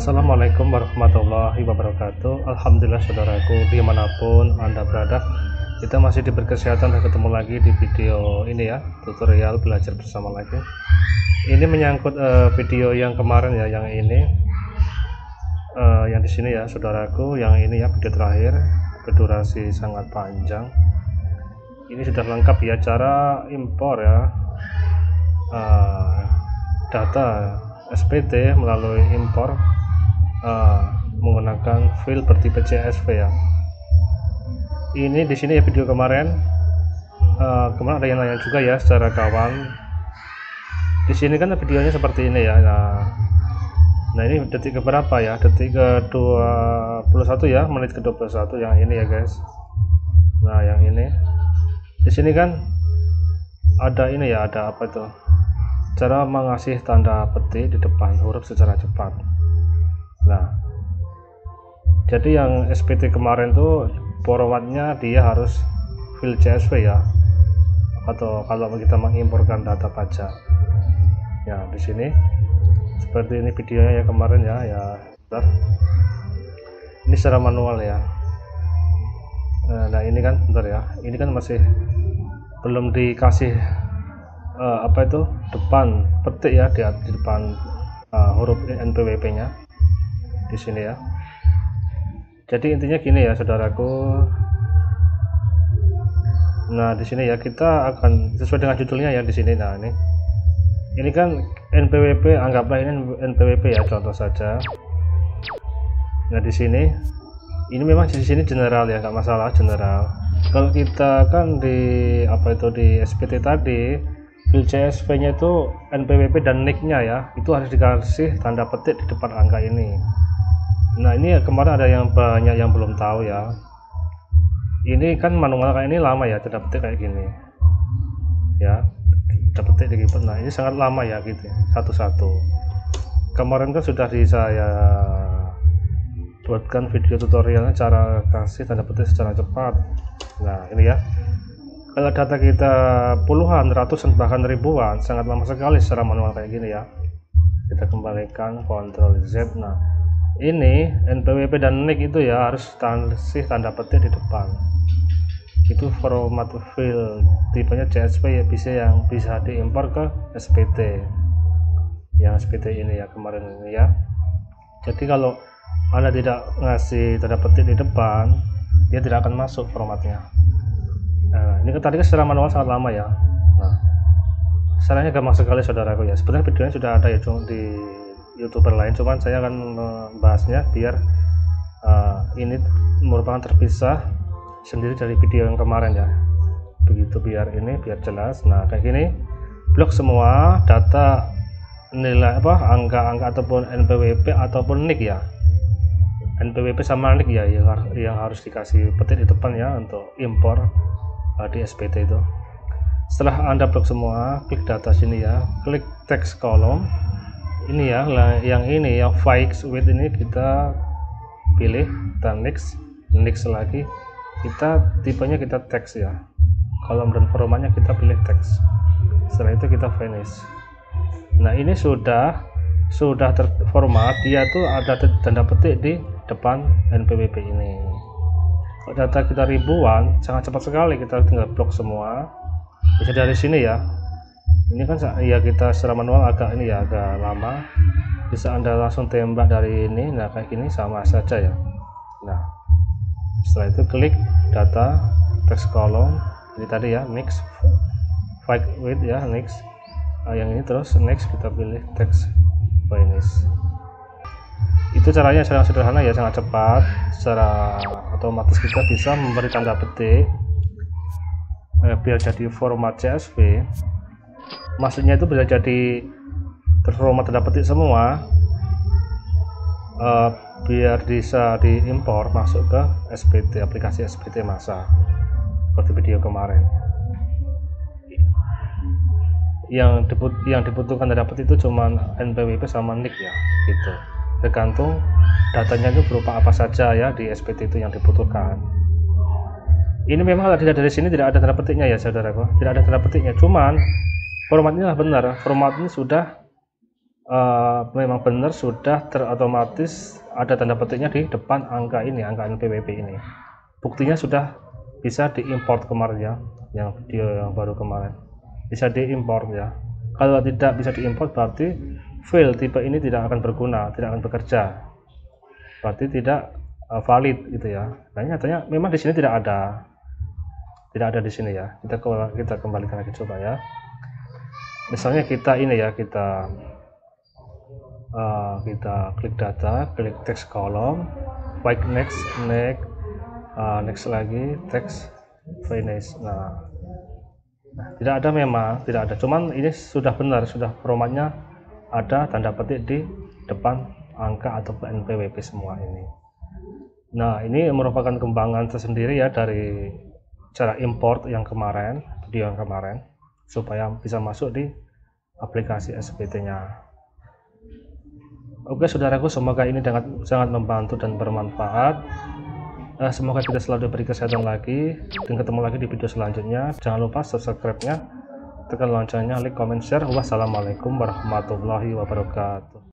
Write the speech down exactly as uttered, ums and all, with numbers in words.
Assalamualaikum warahmatullahi wabarakatuh. Alhamdulillah saudaraku, dimanapun Anda berada, kita masih diberi kesehatan dan ketemu lagi di video ini ya, tutorial belajar bersama lagi. Ini menyangkut uh, video yang kemarin ya, yang ini uh, yang di sini ya saudaraku, yang ini ya video terakhir berdurasi sangat panjang. Ini sudah lengkap ya cara impor ya uh, data S P T melalui impor uh, menggunakan file bertipe C S V ya. Ini di sini ya video kemarin. Uh, kemarin ada yang nanya juga ya secara kawan. Di sini kan videonya seperti ini ya. Nah, nah ini detik ke berapa ya? Detik ke dua puluh satu ya, menit ke dua puluh satu yang ini ya guys. Nah yang ini. Di sini kan ada ini ya, ada apa itu? Cara mengasih tanda petik di depan huruf secara cepat. Nah, jadi yang S P T kemarin tuh formatnya dia harus file C S V ya, atau kalau kita mengimporkan data pajak. Ya di sini seperti ini videonya ya kemarin ya, ya. Bentar. Ini secara manual ya. Nah ini kan, bentar ya. Ini kan masih belum dikasih Uh, apa itu depan petik ya di, di depan uh, huruf N P W P nya di sini ya. Jadi intinya gini ya saudaraku. Nah di sini ya kita akan sesuai dengan judulnya ya di sini. Nah ini ini kan N P W P, anggaplah ini N P W P ya contoh saja. Nah di sini ini memang di sini general ya, nggak masalah general. Kalau kita kan di apa itu di S P T tadi file C S V nya itu N P W P dan N I C-nya ya, itu harus dikasih tanda petik di depan angka ini. Nah ini kemarin ada yang banyak yang belum tahu ya. Ini kan manual kayak ini lama ya, tanda petik kayak gini ya, tanda petik di keyboard. Nah ini sangat lama ya gitu, satu-satu. Kemarin kan sudah di saya buatkan video tutorialnya cara kasih tanda petik secara cepat. Nah ini ya, kalau data kita puluhan, ratusan, bahkan ribuan, sangat lama sekali secara manual kayak gini ya. Kita kembalikan Ctrl Z. Nah ini N P W P dan N I C itu ya harus kasih tanda petik di depan. Itu format file tipenya C S V ya, bisa yang bisa diimpor ke S P T. Yang S P T ini ya kemarin ini ya. Jadi kalau Anda tidak ngasih tanda petik di depan, dia tidak akan masuk formatnya. Nah, ini tadi kan secara manual sangat lama ya. Nah, caranya gampang sekali saudaraku ya. Sebenarnya videonya sudah ada ya di YouTuber lain, cuman saya akan membahasnya biar uh, ini merupakan terpisah sendiri dari video yang kemarin ya. Begitu biar ini biar jelas. Nah, kayak gini. Blok semua data nilai apa angka-angka ataupun N P W P ataupun N I C ya. N P W P sama N I C ya yang, yang harus dikasih petik di depan ya untuk impor di S P T itu. Setelah Anda blok semua, klik data sini ya, klik text column ini ya, yang ini yang fix with ini kita pilih, kita next next lagi, kita tipenya kita text ya, kolom dan formatnya kita pilih text. Setelah itu kita finish. Nah ini sudah sudah terformat, dia tuh ada tanda petik di depan N P W P ini. Data kita ribuan, sangat cepat sekali, kita tinggal blok semua. Bisa dari sini ya. Ini kan ya kita secara manual agak ini ya agak lama. Bisa Anda langsung tembak dari ini. Nah kayak gini sama saja ya. Nah setelah itu klik data text column ini tadi ya, next fight with ya, next. Nah, yang ini terus next kita pilih text finish. Itu caranya sangat sederhana ya, sangat cepat. Secara otomatis kita bisa memberi tanda petik eh, biar jadi format C S V. Maksudnya itu bisa jadi terformat tanda petik semua eh, biar bisa diimpor masuk ke S P T, aplikasi S P T masa seperti video kemarin. Yang dibut yang dibutuhkan tanda petik itu cuman N P W P sama N I C ya gitu. Tergantung datanya itu berupa apa saja ya di S P T itu yang dibutuhkan. Ini memang kalau tidak dari sini tidak ada tanda petiknya ya saudaraku, tidak ada tanda petiknya, cuman formatnya benar, format ini sudah uh, memang benar sudah terotomatis ada tanda petiknya di depan angka ini, angka N P W P ini. Buktinya sudah bisa diimport kemarin ya, yang video yang baru kemarin bisa diimport ya. Kalau tidak bisa diimport berarti file tipe ini tidak akan berguna, tidak akan bekerja, berarti tidak uh, valid gitu ya. Nah nyatanya memang di sini tidak ada, tidak ada di sini ya. Kita kita kembalikan lagi coba ya. Misalnya kita ini ya, kita uh, kita klik data, klik text column, baik next, next, uh, next lagi, text finish. Nah, nah, tidak ada memang, tidak ada. Cuman ini sudah benar, sudah formatnya ada tanda petik di depan angka atau N P W P semua ini. Nah, ini merupakan kembangan tersendiri ya dari cara import yang kemarin, video yang kemarin, supaya bisa masuk di aplikasi S P T-nya. Oke saudaraku, semoga ini sangat, sangat membantu dan bermanfaat. Eh, semoga kita selalu diberi kesehatan lagi, dan ketemu lagi di video selanjutnya. Jangan lupa subscribe-nya, tekan loncengnya, like, comment, share. Wassalamualaikum warahmatullahi wabarakatuh.